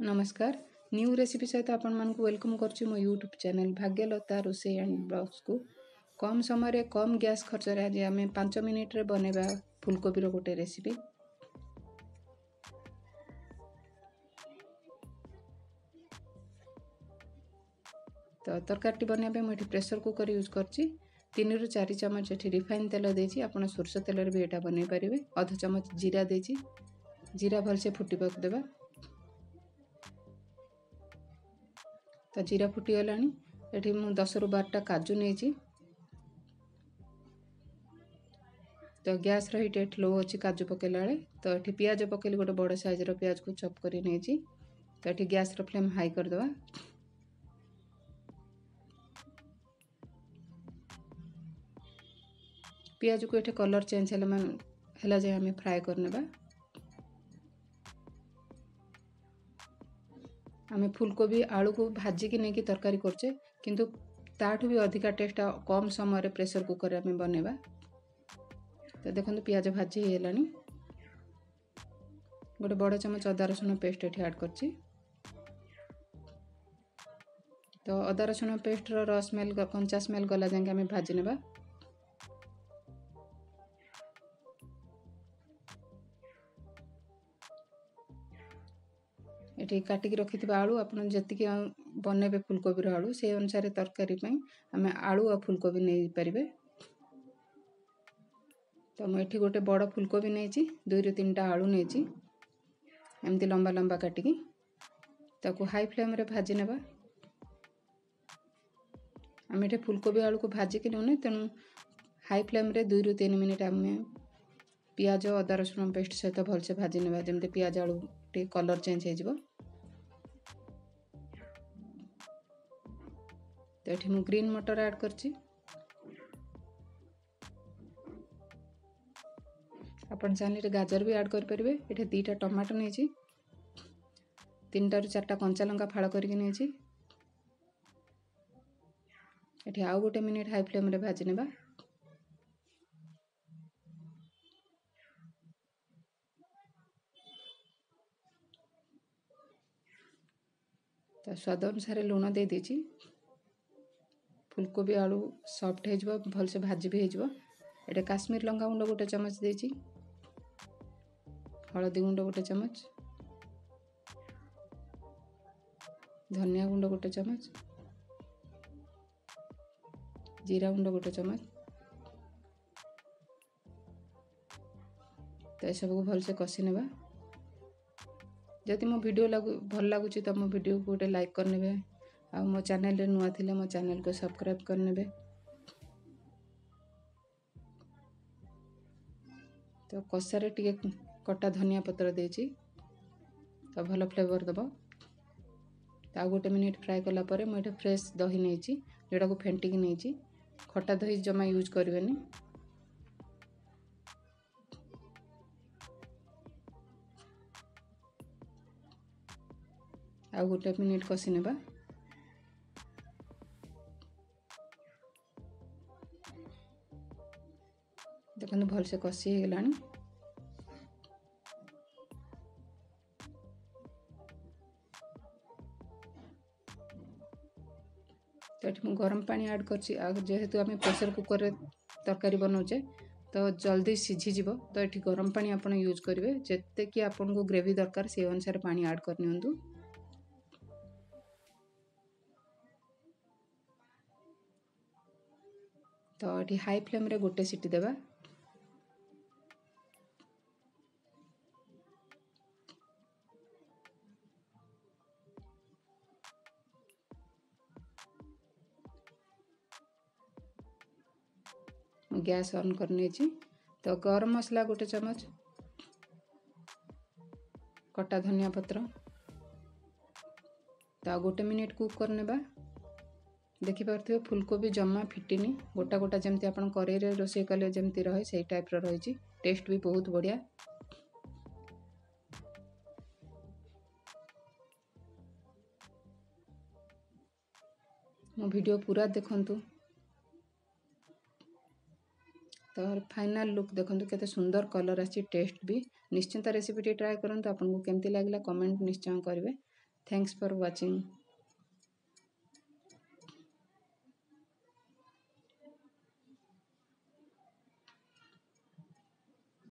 नमस्कार new recipe सहित आपण मानक वेलकम करछि मो यूट्यूब चैनल भाग्यलता रोसे एंड ब्लॉग्स को कम समय कम गैस खर्च रे आज आम 5 मिनिट रे बनेबा फुलकोबी रो गोटे रेसिपी। तो तरकारी बनैबे मुझे प्रेशर कुकर यूज करछि 3 रु 4 चम्मच एठी रिफाइन तेल देछि आपण सोरस तेल रे भी एटा बनै परिबे। आधा चम्मच जीरा देछि जीरा भल से फुटी पक देबा। तो जीरा फुटी गलानी एठी मु 10 रु 12 टा काजू नेछि। तो गैस रो हीट लो अछि काजू पकेला बेले। तो एठी प्याज पकेली गोटे बड़ साइज रो प्याज को चॉप करी नेछि। तो एठी गैस रो फ्लेम हाई कर देबा। प्याज को एठी कलर चेंज होला जे हमें फ्राई करनेबा। आमे फुलकोबी आलू को भाजी की नहीं कि तरकारी करछे किंतु ताठू भी अधिका टेस्ट कम समय प्रेशर कुकर में बनेबा। तो देखो प्याज भाजी हेलानी गोटे बड़ चम्मच अदा रसुण पेस्ट एठी ऐड करछि। तो अदा रसुण पेस्ट रो स्मेल कंचा स्मेल गला जाके हमें भाजी नेबा। एठी काटिक रखिथिबा आलू आपण जतिके बनेबे फुलकोबी रो आलू से अनुसार तरकारी पई हमें आलू और फुलकोबी नै परिबे। तो मैं एठी गोटे बड़ फुलकोबी नेछि 2 रु 3 टा आलू नेछि एमती लंबा लंबा काटिकी ताको हाई फ्लेम रे भाजी नेबा। आमे एठी फुलकोबी आलू को भाजी कि नने तेनु हाई फ्लेम रे 2 रु 3 मिनिट आमे प्याज अदा रसुण पेस्ट सहित भल से भाजी नेबा जेमते प्याज आलू टे कलर चेंज हे जिवो। तो एठी मु ग्रीन मटर ऐड करछि। आपण चाहले गाजर भी ऐड कर परिबे। एठी 2 टा टमाटो नेछि 3 टा रु 4 टा कंचा लंका फाळ करके नेछि। एठी आउ गोटे मिनिट हाई फ्लेम रे भाजी नेबा। तो स्वाद अनुसार लूण दे देछि। फुलकोबी आलू सॉफ्ट हे जबो भल से भाजी भी हे जबो। एटे काश्मीर लंका गुंड गोटे चम्मच देछि हळदी गुंड गोटे चम्मच धनिया गुंड गोटे चम्मच जीरा गुंड गोटे चम्मच। तो ये सब को भल से कसी नेबा। जदि मो वीडियो भल लागुची तो मो वीडियो को गोटे लाइक करनेबे आ मो चैनल रे नुआ थिले मो चैनल को सब्सक्राइब करनेबे। तो कसारे टिके कटा धनिया पत्र देछि तो भल फ्लेवर दबो। तो गोटे मिनिट फ्राई कला परे मो एटा फ्रेश दही नेछि जेडा को फेंटी की नेछि खट्टा दही जमा यूज करबेनी। आ गोटे मिनिट कसी नेबा। देखो भल से कसी हे गलानी। तो ये गरम पानी ऐड करछि जेहेतु आम प्रेशर कुकर रे तरकारी बनाऊे तो जल्दी सीझी जीवो। तो ये गरम पानी आपण यूज करेंगे जेते कि आपन को ग्रेवी दरकार से अनुसार पानी ऐड कर नियंतु। तो ये हाई फ्लेम रे गोटे सीटी देबा। गैस ऑन करने छी। तो गरम मसला गोटे चम्मच कटा धनिया पत्र तो गोटे मिनिट कुक करनेबा। देखि पारथिबे फुलकोबी जम्मा फिटिनी गोटा गोटा जेमती आपण करेई रे रोसे कले जेमती रहे सेही टाइप रो रहिछि। टेस्ट भी बहुत बढ़िया। मो वीडियो पूरा देखंतु। तो फाइनल लुक देखंतु केते सुंदर कलर आछि टेस्ट भी निश्चिंत रेसिपी ट्राई करंतु। आपन को केमती लागला कमेंट निश्चय करिवे। Thanks for watching.